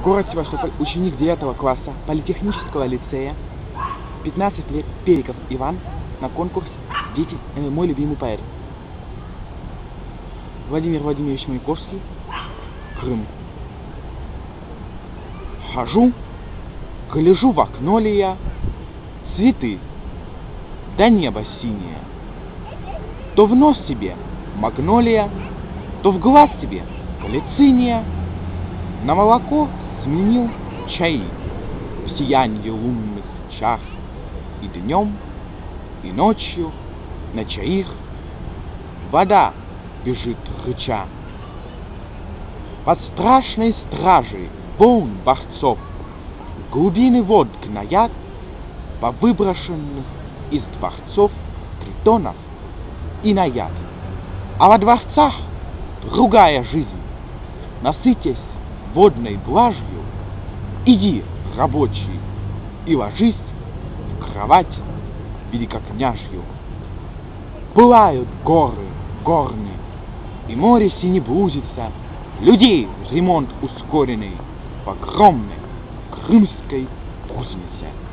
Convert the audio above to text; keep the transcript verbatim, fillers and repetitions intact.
Город Севастополь, ученик девятого класса политехнического лицея, пятнадцать лет, Периков Иван, на конкурс «Дети, э, мой любимый поэт». Владимир Владимирович Маяковский, Крым. Хожу, гляжу в окно ли я, цветы, да небо синее. То в нос тебе магнолия, то в глаз тебе глициния. На молоко сменил чаи в сиянии лунных чар. И днем, и ночью на чаих вода бежит рыча. Под страшной стражей волн борцов глубины вод гноят по выброшенных из дворцов притонов и на яд. А во дворцах другая жизнь, насытясь водной блажью, иди, рабочий, и ложись в кровать великокняжью. Пылают горы горни, и море синеблузится, людей ремонт ускоренный в огромной крымской кузнице.